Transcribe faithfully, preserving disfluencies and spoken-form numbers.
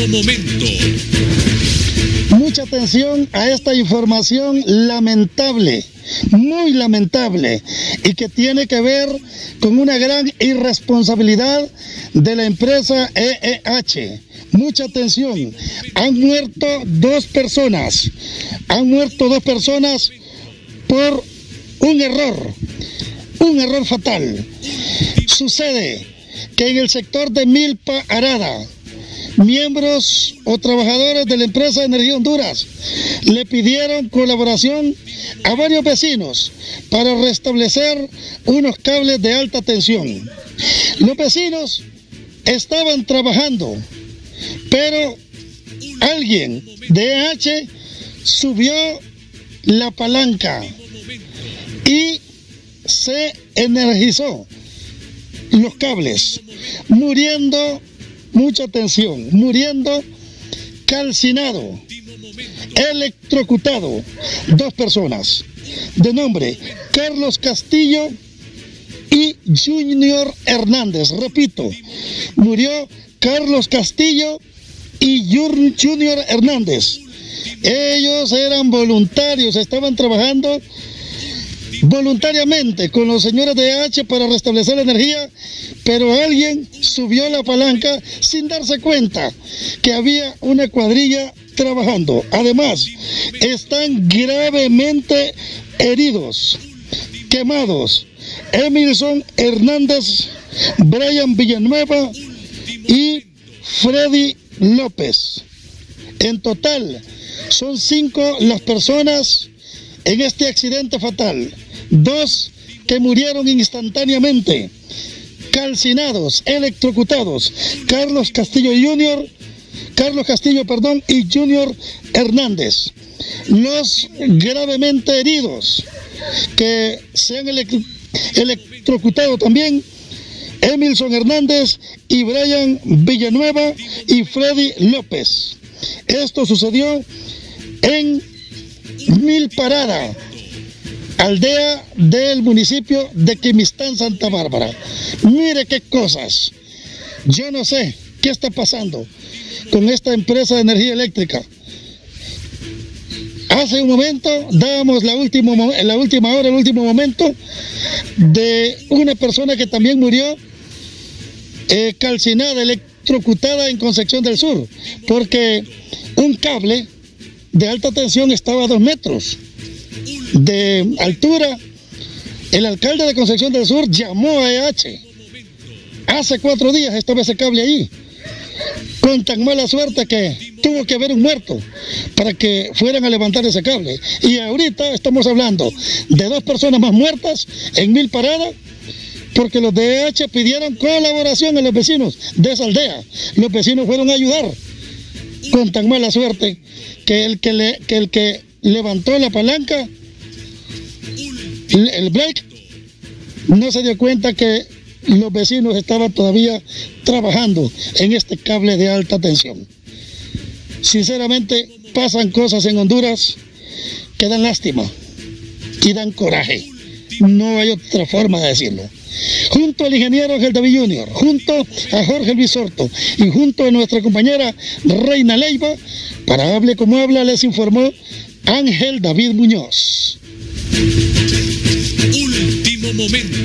Momento. Mucha atención a esta información lamentable, muy lamentable, y que tiene que ver con una gran irresponsabilidad de la empresa E E H. Mucha atención, han muerto dos personas, han muerto dos personas por un error, un error fatal. Sucede que en el sector de Milpa Arada, miembros o trabajadores de la empresa de Energía Honduras le pidieron colaboración a varios vecinos para restablecer unos cables de alta tensión. Los vecinos estaban trabajando, pero alguien de E E H subió la palanca y se energizó los cables, muriendo, mucha atención, muriendo calcinado, electrocutado, dos personas de nombre Carlos Castillo y Junior Hernández. Repito, murió Carlos Castillo y Junior Hernández. Ellos eran voluntarios, estaban trabajando voluntariamente con los señores de E E H para restablecer la energía, pero alguien subió la palanca sin darse cuenta que había una cuadrilla trabajando. Además, están gravemente heridos, quemados, Emilson Hernández, Brian Villanueva y Freddy López. En total, son cinco las personas en este accidente fatal. Dos que murieron instantáneamente, calcinados, electrocutados, Carlos Castillo Junior, Carlos Castillo, perdón, y Junior Hernández. Los gravemente heridos que se han electro electrocutado también, Emilson Hernández y Brian Villanueva y Freddy López. Esto sucedió en Milpa Arada, aldea del municipio de Quimistán, Santa Bárbara. Mire qué cosas. Yo no sé qué está pasando con esta empresa de energía eléctrica. Hace un momento dábamos la última, la última hora, el último momento de una persona que también murió eh, calcinada, electrocutada en Concepción del Sur, porque un cable de alta tensión estaba a dos metros de altura. El alcalde de Concepción del Sur llamó a E E H. Hace cuatro días estaba ese cable ahí, con tan mala suerte que tuvo que haber un muerto para que fueran a levantar ese cable. Y ahorita estamos hablando de dos personas más muertas en Milpa Arada, porque los de E E H pidieron colaboración a los vecinos de esa aldea. Los vecinos fueron a ayudar, con tan mala suerte que el que, le, que, el que levantó la palanca, el break, no se dio cuenta que los vecinos estaban todavía trabajando en este cable de alta tensión. Sinceramente, pasan cosas en Honduras que dan lástima y dan coraje. No hay otra forma de decirlo. Junto al ingeniero Ángel David Junior, junto a Jorge Luis Sorto y junto a nuestra compañera Reina Leiva, para Hable Como Habla, les informó Ángel David Muñoz. Último momento.